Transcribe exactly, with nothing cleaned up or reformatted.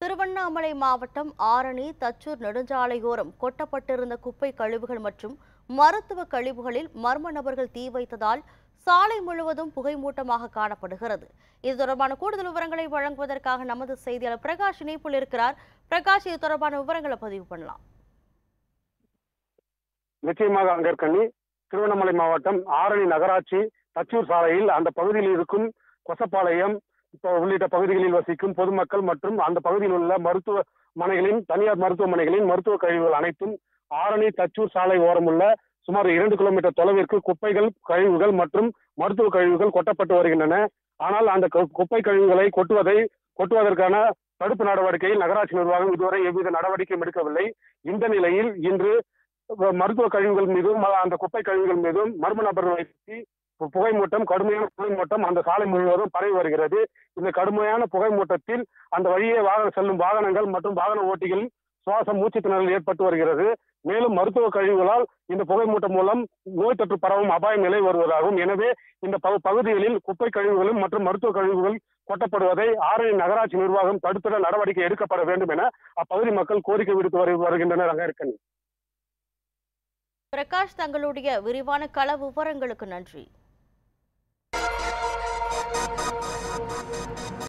திருவண்ணாமலை மாவட்டம் ஆரணி தச்சூர் நெடுஞ்சாலையோரம் கொட்டப்பட்டிருந்த குப்பை கழிவுகள் மற்றும் மருத்துவ கழிவுகளில் மர்ம நபர்கள் தீ வைத்ததால் சாலை முழுவதும் புகைமூட்டமாக காணப்படுகிறது. இது தொடர்பான கூடுதல் விவரங்களை வழங்குவதற்காக நமது செய்தியாளர் பிரகாஷ் இணைப்பில் இருக்கிறார். பிரகாஷ், இது தொடர்பான விவரங்களை பதிவு பண்ணலாம். நிச்சயமாக அங்கற்கண்ணி, திருவண்ணாமலை மாவட்டம் ஆரணி நகராட்சி தச்சூர் சாலையில் அந்த பகுதியில் இருக்கும் கொசப்பாளையம் உள்ளிட்ட பகுதிகளில் வசிக்கும் பொதுமக்கள் மற்றும் அந்த பகுதியில் உள்ள மருத்துவமனைகளின் தனியார் மருத்துவமனைகளின் மருத்துவ கழிவுகள் அனைத்தும் ஆரணி தச்சூர் சாலை ஓரம் உள்ள சுமார் இரண்டு கிலோமீட்டர் தொலைவிற்கு குப்பைகள் கழிவுகள் மற்றும் மருத்துவ கழிவுகள் கொட்டப்பட்டு வருகின்றன. ஆனால் அந்த குப்பை கழிவுகளை கொட்டுவதை கொட்டுவதற்கான தடுப்பு நடவடிக்கையில் நகராட்சி நிர்வாகம் இதுவரை எவ்வித நடவடிக்கையும் எடுக்கவில்லை. இந்த நிலையில் இன்று மருத்துவ கழிவுகள் மீதும் அந்த குப்பை கழிவுகள் மீதும் மர்ம நபர்கள் வைத்து புகைமூட்டம் கடுமையான புகைமூட்டம் அந்த சாலை முழுவதும் பரவி வருகிறது. இந்த கடுமையான புகைமூட்டத்தில் அந்த வழியே வாகனம் செல்லும் வாகனங்கள் மற்றும் வாகன ஓட்டிகள் சுவாசம் மூச்சு திணறல் ஏற்பட்டு வருகிறது. மேலும் மருத்துவ கழிவுகளால் இந்த புகைமூட்டம் மூலம் நோய் தொற்று பரவும் அபாயம் நிலை வருவதாகும். எனவே இந்த பகுதிகளில் குப்பை கழிவுகளும் மற்றும் மருத்துவ கழிவுகள் கொட்டப்படுவதை ஆரணி நகராட்சி நிர்வாகம் தடுத்திட நடவடிக்கை எடுக்கப்பட வேண்டும் என அப்பகுதி மக்கள் கோரிக்கை விடுத்து வருகின்றனர். அங்கற்கண்ணி. பிரகாஷ், தங்களுடைய விரிவான கள விவரங்களுக்கு நன்றி.